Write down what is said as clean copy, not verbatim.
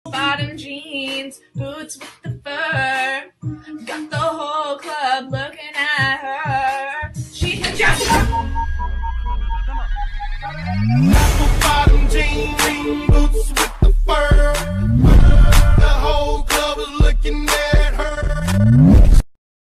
bottom jeans, boots with the fur. Got the whole club looking at her. She can just.